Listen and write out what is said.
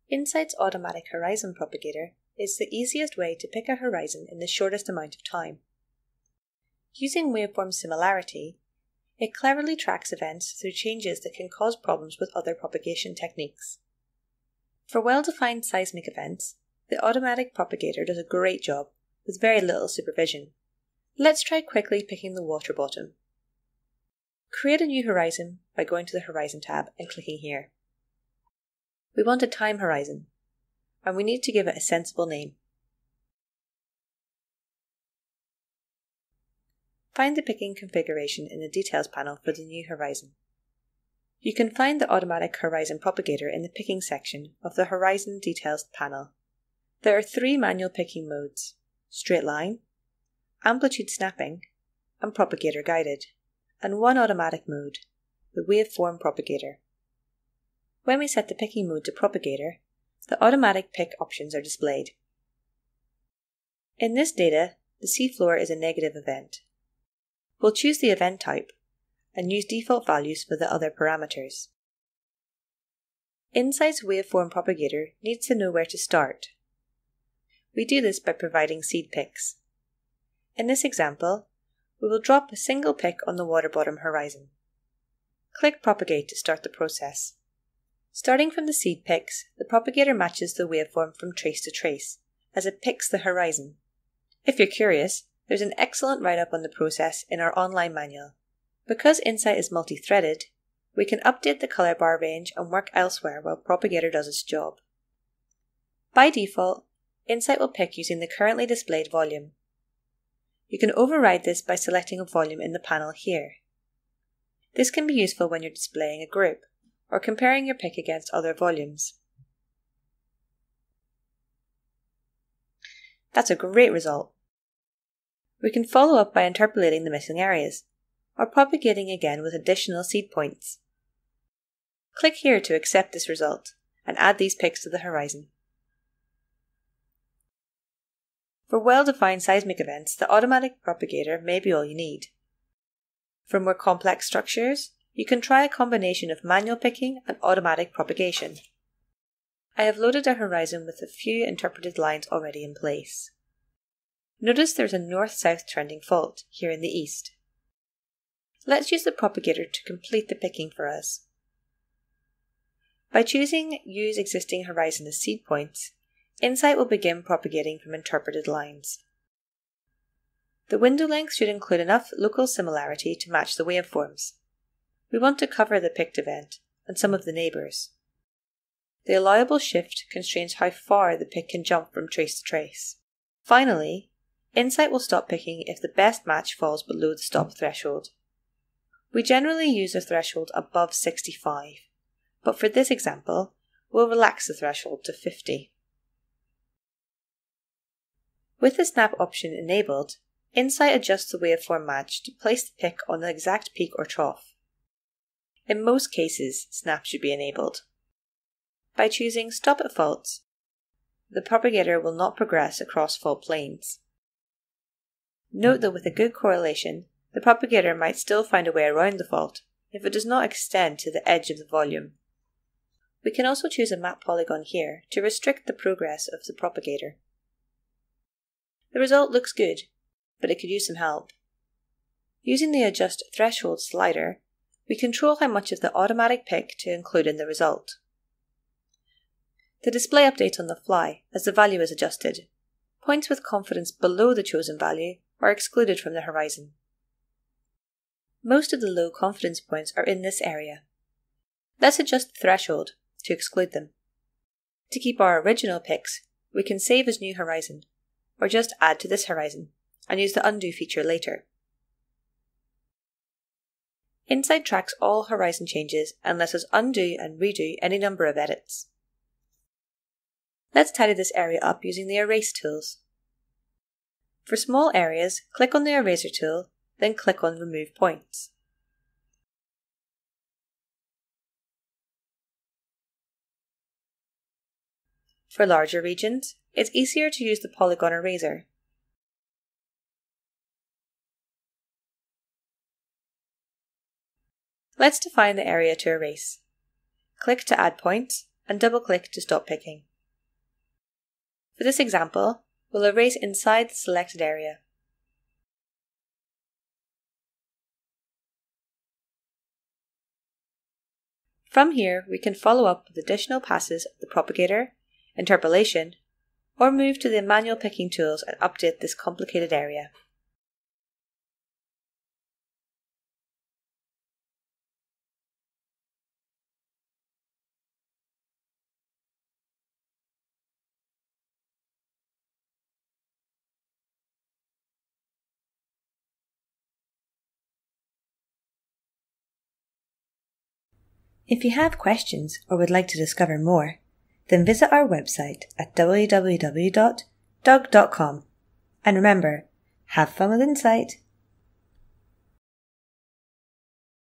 Insight's automatic horizon propagator is the easiest way to pick a horizon in the shortest amount of time. Using waveform similarity, it cleverly tracks events through changes that can cause problems with other propagation techniques. For well-defined seismic events, the automatic propagator does a great job with very little supervision. Let's try quickly picking the water bottom. Create a new horizon by going to the Horizon tab and clicking here. We want a time horizon, and we need to give it a sensible name. Find the picking configuration in the Details panel for the new horizon. You can find the automatic horizon propagator in the picking section of the Horizon Details panel. There are 3 manual picking modes: straight line, amplitude snapping, and propagator guided, and 1 automatic mode, the waveform propagator. When we set the picking mode to propagator, the automatic pick options are displayed. In this data, the seafloor is a negative event. We'll choose the event type and use default values for the other parameters. Insight's waveform propagator needs to know where to start. We do this by providing seed picks. In this example, we will drop a single pick on the water bottom horizon. Click Propagate to start the process. Starting from the seed picks, the propagator matches the waveform from trace to trace, as it picks the horizon. If you're curious, there's an excellent write-up on the process in our online manual. Because Insight is multi-threaded, we can update the colour bar range and work elsewhere while propagator does its job. By default, Insight will pick using the currently displayed volume. You can override this by selecting a volume in the panel here. This can be useful when you're displaying a group, or comparing your pick against other volumes. That's a great result. We can follow up by interpolating the missing areas, or propagating again with additional seed points. Click here to accept this result, and add these picks to the horizon. For well-defined seismic events, the automatic propagator may be all you need. For more complex structures, you can try a combination of manual picking and automatic propagation. I have loaded a horizon with a few interpreted lines already in place. Notice there's a north-south trending fault here in the east. Let's use the propagator to complete the picking for us. By choosing Use Existing Horizon as seed points, Insight will begin propagating from interpreted lines. The window length should include enough local similarity to match the waveforms. We want to cover the picked event and some of the neighbours. The allowable shift constrains how far the pick can jump from trace to trace. Finally, Insight will stop picking if the best match falls below the stop threshold. We generally use a threshold above 65, but for this example, we'll relax the threshold to 50. With the snap option enabled, Insight adjusts the waveform match to place the pick on the exact peak or trough. In most cases, snap should be enabled. By choosing Stop at Faults, the propagator will not progress across fault planes. Note that with a good correlation, the propagator might still find a way around the fault if it does not extend to the edge of the volume. We can also choose a map polygon here to restrict the progress of the propagator. The result looks good, but it could use some help. Using the Adjust Threshold slider, we control how much of the automatic pick to include in the result. The display updates on the fly as the value is adjusted. Points with confidence below the chosen value are excluded from the horizon. Most of the low confidence points are in this area. Let's adjust the threshold to exclude them. To keep our original picks, we can save as new horizon, or just add to this horizon, and use the undo feature later. Insight tracks all horizon changes and lets us undo and redo any number of edits. Let's tidy this area up using the Erase tools. For small areas, click on the Eraser tool, then click on Remove Points. For larger regions, it's easier to use the Polygon Eraser. Let's define the area to erase. Click to add points and double-click to stop picking. For this example, we'll erase inside the selected area. From here, we can follow up with additional passes of the propagator, interpolation, or move to the manual picking tools and update this complicated area. If you have questions or would like to discover more, then visit our website at www.doug.com. And remember, have fun with Insight.